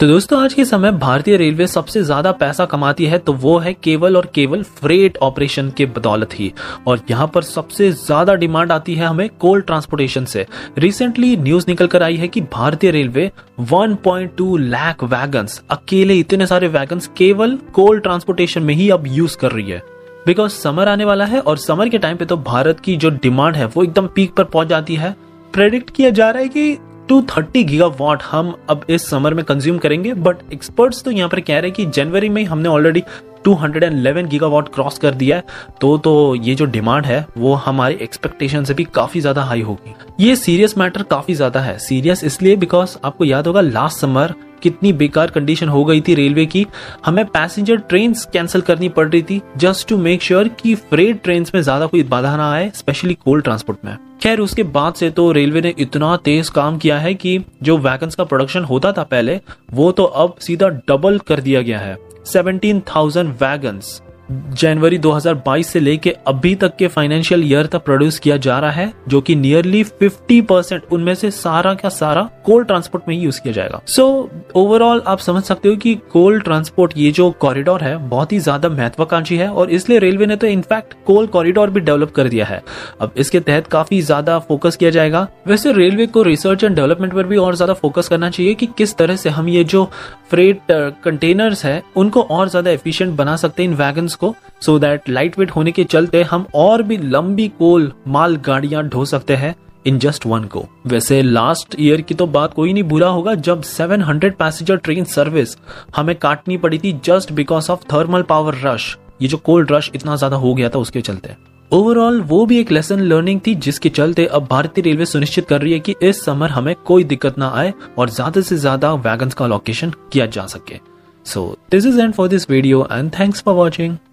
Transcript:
तो दोस्तों आज के समय भारतीय रेलवे सबसे ज्यादा पैसा कमाती है तो वो है केवल और केवल फ्रेट ऑपरेशन के बदौलत ही। और यहाँ पर सबसे ज्यादा डिमांड आती है हमें कोल ट्रांसपोर्टेशन से। रिसेंटली न्यूज निकल कर आई है कि भारतीय रेलवे 1.2 लाख वैगन्स, अकेले इतने सारे वैगन्स केवल कोल ट्रांसपोर्टेशन में ही अब यूज कर रही है। बिकॉज समर आने वाला है और समर के टाइम पे तो भारत की जो डिमांड है वो एकदम पीक पर पहुंच जाती है। प्रेडिक्ट किया जा रहा है कि 230 गीगावाट हम अब इस समर में कंज्यूम करेंगे, बट एक्सपर्ट्स तो यहाँ पर कह रहे हैं कि जनवरी में हमने ऑलरेडी 211 गीगावाट क्रॉस कर दिया है। तो ये जो डिमांड है वो हमारी एक्सपेक्टेशन से भी काफी ज्यादा हाई होगी। ये सीरियस मैटर काफी ज्यादा है। सीरियस इसलिए बिकॉज आपको याद होगा लास्ट समर कितनी बेकार कंडीशन हो गई थी रेलवे की। हमें पैसेंजर ट्रेन कैंसिल करनी पड़ रही थी जस्ट टू मेक श्योर कि फ्रेट ट्रेन में ज्यादा कोई बाधा ना आए, स्पेशली कोल ट्रांसपोर्ट में। खैर उसके बाद से तो रेलवे ने इतना तेज काम किया है कि जो वैगन्स का प्रोडक्शन होता था पहले वो तो अब सीधा डबल कर दिया गया है। 17,000 वैगन्स जनवरी 2022 से लेके अभी तक के फाइनेंशियल ईयर तक प्रोड्यूस किया जा रहा है, जो कि नियरली 50% उनमें से सारा का सारा कोल ट्रांसपोर्ट में ही यूज किया जाएगा। सो ओवरऑल आप समझ सकते हो कि कोल ट्रांसपोर्ट ये जो कॉरिडोर है बहुत ही ज्यादा महत्वाकांक्षी है और इसलिए रेलवे ने तो इनफैक्ट कोल कॉरिडोर भी डेवलप कर दिया है। अब इसके तहत काफी ज्यादा फोकस किया जाएगा। वैसे रेलवे को रिसर्च एंड डेवलपमेंट पर भी और ज्यादा फोकस करना चाहिए कि किस तरह से हम ये जो फ्रेट कंटेनर्स है उनको और ज्यादा एफिशिएंट बना सकते हैं इन वैगन्स को, सो दैट लाइट वेट होने के चलते हम और भी लंबी कोल माल गाड़ियां ढो सकते हैं इन जस्ट वन को। वैसे लास्ट ईयर की तो बात कोई नहीं भूला होगा जब 700 पैसेंजर ट्रेन सर्विस हमें काटनी पड़ी थी just because of thermal power rush. ये जो कोल्ड रश इतना ज्यादा हो गया था उसके चलते ओवरऑल वो भी एक लेसन लर्निंग थी, जिसके चलते अब भारतीय रेलवे सुनिश्चित कर रही है कि इस समर हमें कोई दिक्कत ना आए और ज्यादा से ज्यादा वैगन्स का अलोकेशन किया जा सके। So this is end for this video and thanks for watching.